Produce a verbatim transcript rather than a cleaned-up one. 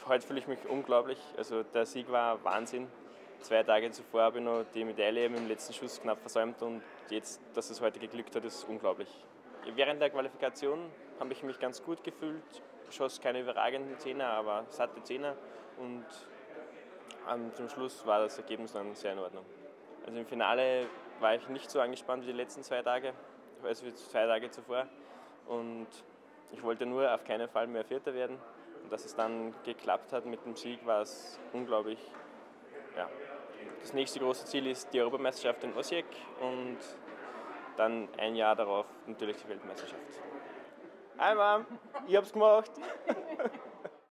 heute fühle ich mich unglaublich. Also der Sieg war Wahnsinn. Zwei Tage zuvor habe ich noch die Medaille mit dem letzten Schuss knapp versäumt und jetzt, dass es heute geglückt hat, ist unglaublich. Während der Qualifikation habe ich mich ganz gut gefühlt. Ich schoss keine überragenden Zehner, aber satte Zehner und zum Schluss war das Ergebnis dann sehr in Ordnung. Also im Finale war ich nicht so angespannt wie die letzten zwei Tage, also wie zwei Tage zuvor. Und ich wollte nur auf keinen Fall mehr Vierter werden. Und dass es dann geklappt hat mit dem Sieg, war es unglaublich. Ja. Das nächste große Ziel ist die Europameisterschaft in Osijek und dann ein Jahr darauf natürlich die Weltmeisterschaft. Hi Mom, ich hab's gemacht!